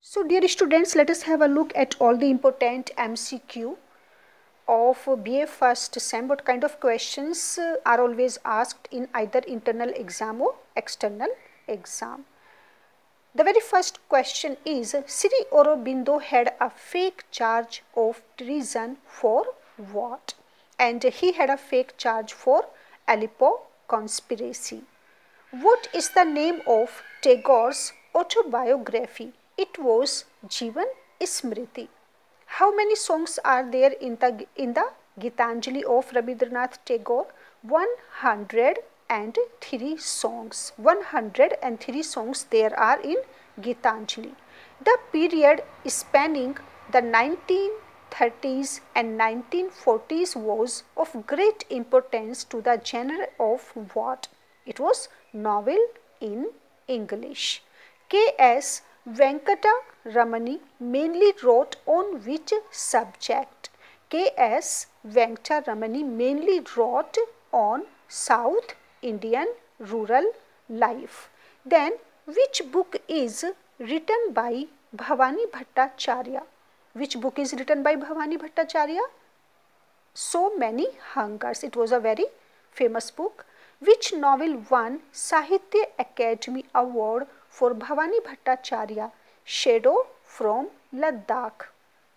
So dear students, let us have a look at all the important MCQ of BA first sem. What kind of questions are always asked in either internal exam or external exam. The very first question is, Sri Aurobindo had a fake charge of treason for what? And he had a fake charge for Aleppo conspiracy. What is the name of Tagore's autobiography? It was Jeevan Smriti. How many songs are there in the Gitanjali of Rabindranath Tagore? 103 songs. 103 songs there are in Gitanjali. The period spanning the 1930s and 1940s was of great importance to the genre of what? It was novel in English. K.S. Venkata Ramani mainly wrote on which subject? K.S. Venkata Ramani mainly wrote on South Indian rural life. Then which book is written by Bhavani Bhattacharya? Which book is written by Bhavani Bhattacharya? So Many Hungers. It was a very famous book. Which novel won Sahitya Academy Award for Bhavani Bhattacharya? Shadow from Ladakh.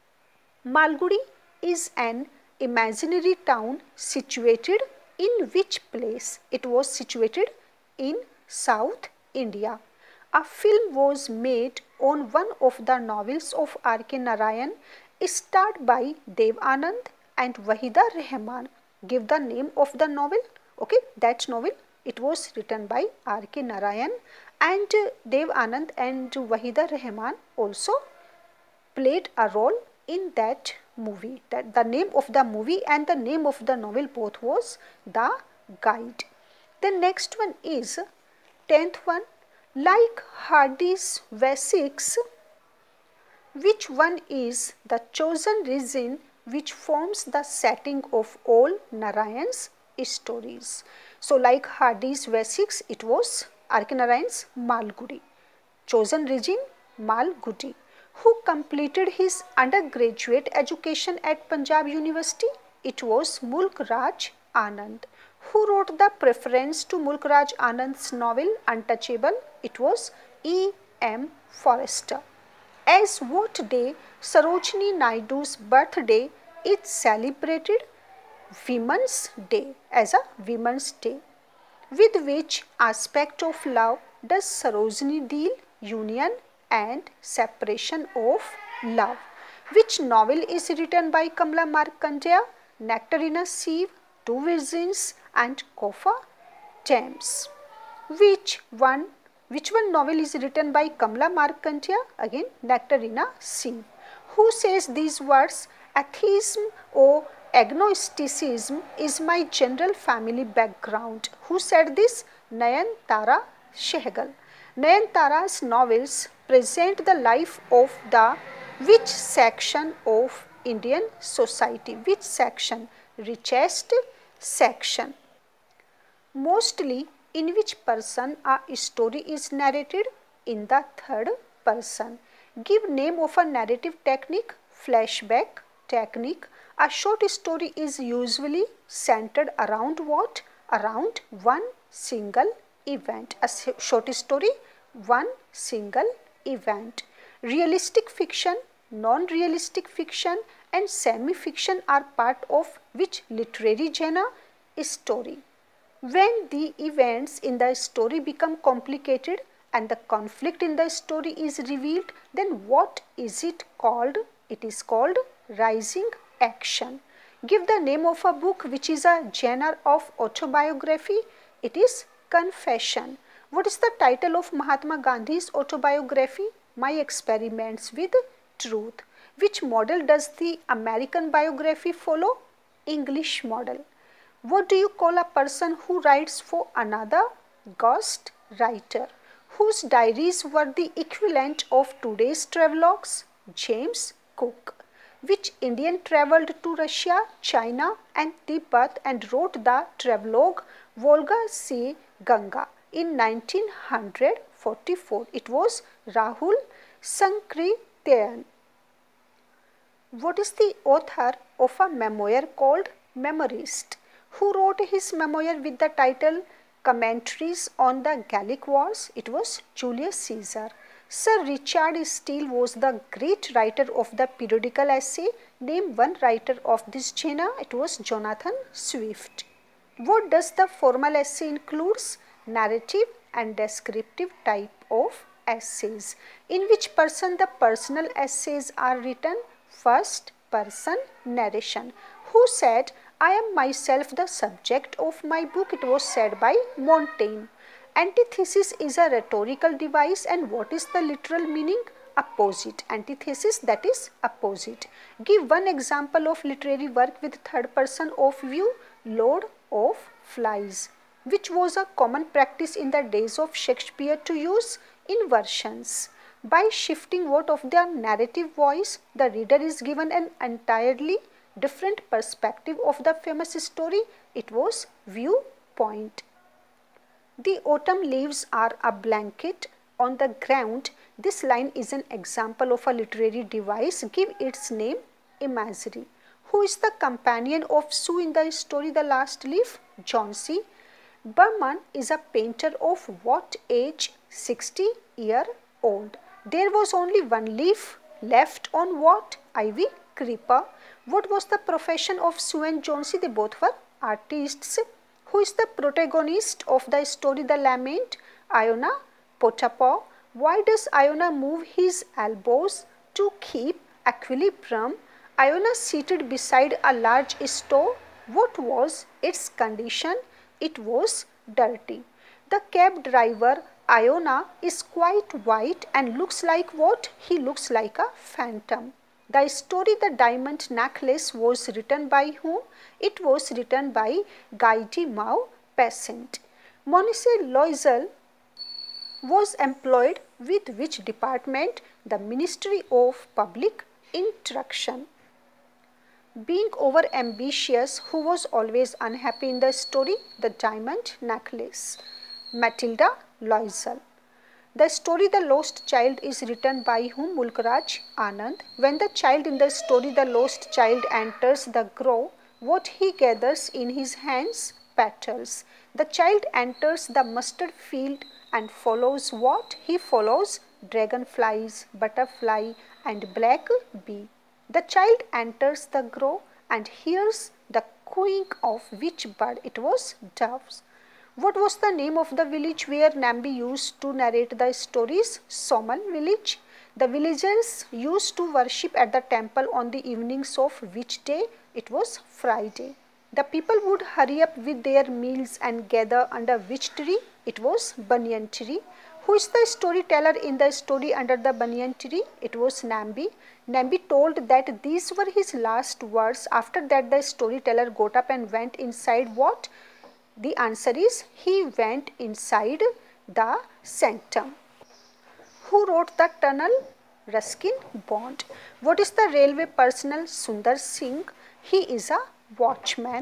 Malgudi is an imaginary town situated in which place? It was situated in South India. A film was made on one of the novels of R.K. Narayan, starred by Dev Anand and Wahida Rehman. Give the name of the novel. Okay, that novel, it was written by R.K. Narayan, and Dev Anand and Wahida Rehman also played a role in that movie. That the name of the movie and the name of the novel both was The Guide. The next one is 10th one. Like Hardy's Wessex, which one is the chosen region which forms the setting of all Narayan's stories? So like Hardy's Wessex, it was R.K. Narayan's Malgudi. Chosen region, Malgudi. Who completed his undergraduate education at Punjab University? It was Mulk Raj Anand. Who wrote the preference to Mulk Raj Anand's novel Untouchable? It was E. M. Forrester. As what day Sarojini Naidu's birthday is celebrated? Women's Day, as a Women's Day. With which aspect of love does Sarojini deal? Union and separation of love. Which novel is written by Kamala Markandeya? Nectarina Sieve, Two Virgins and Kofa Thames. Which one novel is written by Kamala Markandeya? Again, Nectarina Sieve. Who says these words? Atheism or agnosticism is my general family background. Who said this? Nayantara Sehgal. Nayantara's novels present the life of the which section of Indian society? Which section? Richest section. Mostly in which person a story is narrated? In the third person. Give name of a narrative technique. Flashback technique. A short story is usually centered around what? Around one single event. A short story, one single event. Realistic fiction, non-realistic fiction and semi-fiction are part of which literary genre? Story. When the events in the story become complicated and the conflict in the story is revealed, then what is it called? It is called rising action. Give the name of a book which is a genre of autobiography. It is Confession. What is the title of Mahatma Gandhi's autobiography? My Experiments with Truth. Which model does the American biography follow? English model. What do you call a person who writes for another? Ghost writer. Whose diaries were the equivalent of today's travelogues? James Cook. Which Indian travelled to Russia, China and Tibet and wrote the travelogue Volga Se Ganga in 1944? It was Rahul Sankrityayan. What is the author of a memoir called Memoirist? Who wrote his memoir with the title Commentaries on the Gallic Wars? It was Julius Caesar. Sir Richard Steele was the great writer of the periodical essay. Name one writer of this genre. It was Jonathan Swift. What does the formal essay includes? Narrative and descriptive type of essays. In which person the personal essays are written? First person narration. Who said, I am myself the subject of my book? It was said by Montaigne. Antithesis is a rhetorical device, and what is the literal meaning? Opposite. Antithesis, that is opposite. Give one example of literary work with third person of view. Lord of Flies, which was a common practice in the days of Shakespeare to use inversions. By shifting what of the narrative voice, the reader is given an entirely different perspective of the famous story. It was viewpoint. The autumn leaves are a blanket on the ground. This line is an example of a literary device. Give its name imagery. Who is the companion of Sue in the story The Last Leaf? Jonesy. Burman is a painter of what age? 60-year-old. There was only one leaf left on what? Ivy creeper. What was the profession of Sue and Jonesy? They both were artists. Who is the protagonist of the story The Lament? Iona Potapov. Why does Iona move his elbows? To keep equilibrium. Iona seated beside a large stove. What was its condition? It was dirty. The cab driver Iona is quite white and looks like what? He looks like a phantom. The story The Diamond Necklace was written by whom? It was written by Guy de Maupassant. Monsieur Loisel was employed with which department? The Ministry of Public Instruction. Being over ambitious, who was always unhappy in the story? The Diamond Necklace. Matilda Loisel. The story The Lost Child is written by whom? Mulkraj Anand. When the child in the story The Lost Child enters the grove, what he gathers in his hands? Petals. The child enters the mustard field and follows what? He follows dragonflies, butterfly and black bee. The child enters the grove and hears the cooing of which bird? It was doves. What was the name of the village where Nambi used to narrate the stories? Somal village. The villagers used to worship at the temple on the evenings of which day? It was Friday. The people would hurry up with their meals and gather under which tree? It was banyan tree. Who is the storyteller in the story Under the Banyan Tree? It was Nambi. Nambi told that these were his last words. After that, the storyteller got up and went inside what? The answer is he went inside the sanctum. Who wrote the tunnel? Ruskin Bond. What is the railway personnel? Sundar Singh. He is a watchman.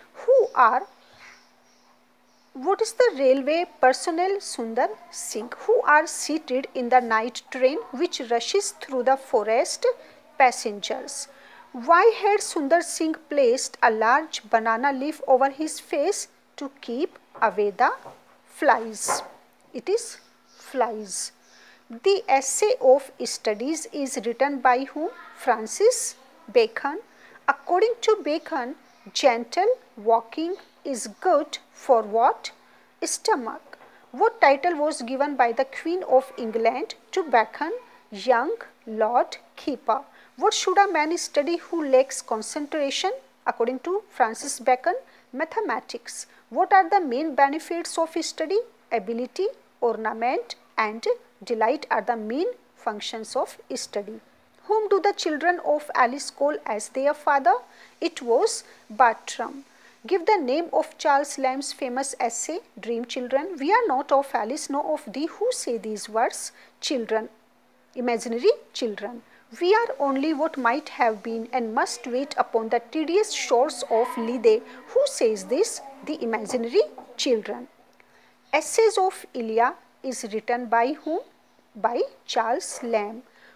What is the railway personnel? Sundar Singh. Who are seated in the night train which rushes through the forest? Passengers. Why had Sundar Singh placed a large banana leaf over his face? To keep away the flies. It is flies. The essay of studies is written by whom? Francis Bacon. According to Bacon, gentle walking is good for what? Stomach. What title was given by the Queen of England to Bacon? Young Lord Keeper. What should a man study who lacks concentration? According to Francis Bacon, mathematics. What are the main benefits of study? Ability, ornament and delight are the main functions of study. Whom do the children of Alice call as their father? It was Bartram. Give the name of Charles Lamb's famous essay, Dream Children. We are not of Alice nor of thee. Who say these words? Children, imaginary children. We are only what might have been and must wait upon the tedious shores of Lethe. Who says this? The imaginary children. Essays of Ilya is written by whom? By Charles Lamb.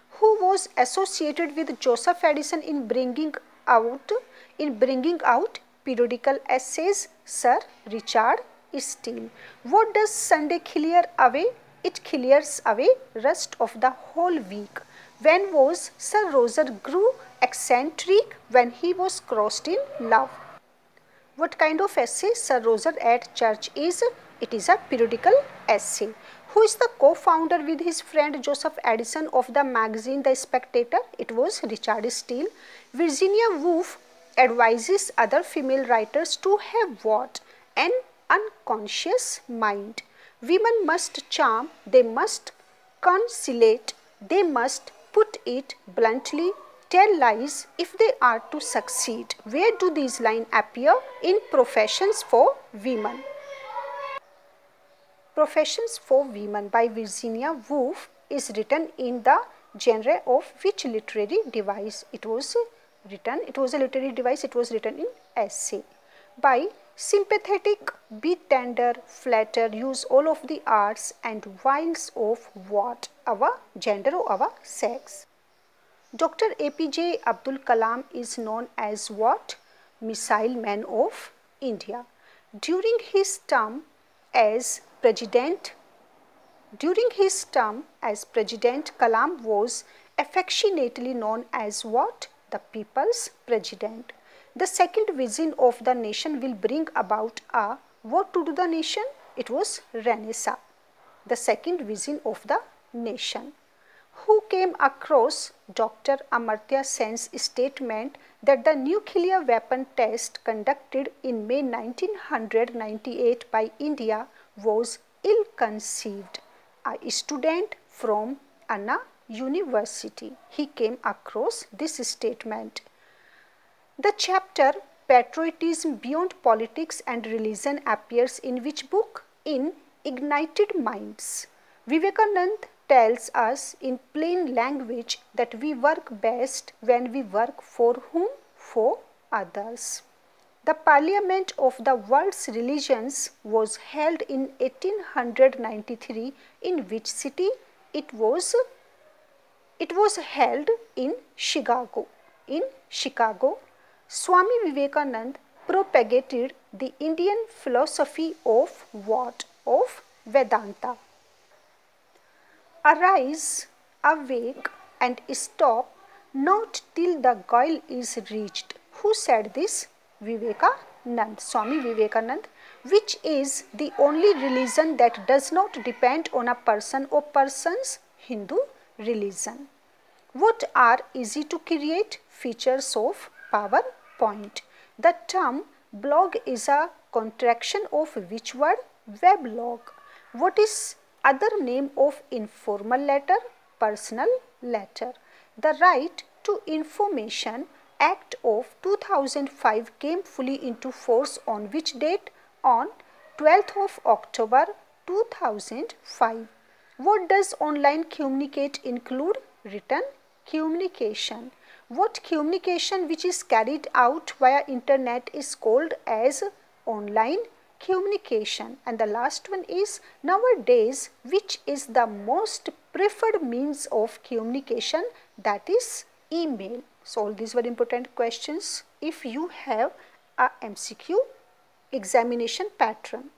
Who was associated with Joseph Addison in bringing out periodical essays? Sir Richard Steele. What does Sunday clear away? It clears away rust of the whole week. When was Sir Roger grew eccentric? When he was crossed in love. What kind of essay Sir Roger at Church is? It is a periodical essay. Who is the co-founder with his friend Joseph Addison of the magazine The Spectator? It was Richard Steele. Virginia Woolf advises other female writers to have what? An unconscious mind. Women must charm, they must conciliate, they must, put it bluntly, tell lies if they are to succeed. Where do these lines appear? In Professions for Women. Professions for Women by Virginia Woolf is written in the genre of which literary device? It was a literary device, it was written in essay. By sympathetic, be tender, flatter, use all of the arts and wiles of what? Our gender or our sex. Dr. APJ Abdul Kalam is known as what? Missile Man of India. During his term as president, Kalam was affectionately known as what? The People's President. The second vision of the nation will bring about a what to do the nation? It was Renaissance. The second vision of the nation. Who came across Dr. Amartya Sen's statement that the nuclear weapon test conducted in May 1998 by India was ill-conceived? A student from Anna University. He came across this statement. The chapter Patriotism Beyond Politics and Religion appears in which book? In Ignited Minds. Vivekananda tells us in plain language that we work best when we work for whom? For others. The Parliament of the World's Religions was held in 1893. In which city? It was held in Chicago. Swami Vivekananda propagated the Indian philosophy of what? Of Vedanta. Arise, awake and stop, not till the goal is reached. Who said this? Vivekananda, Swami Vivekananda. Which is the only religion that does not depend on a person or persons? Hindu religion. What are easy to create features of PowerPoint? The term blog is a contraction of which word? Weblog. What is other name of informal letter? Personal letter. The Right to Information Act of 2005 came fully into force on which date? On 12th of October 2005. What does online communicate include? Written communication. What communication which is carried out via internet is called as online communication? And the last one is nowadays which is the most preferred means of communication? That is email. So all these were important questions if you have a MCQ examination pattern.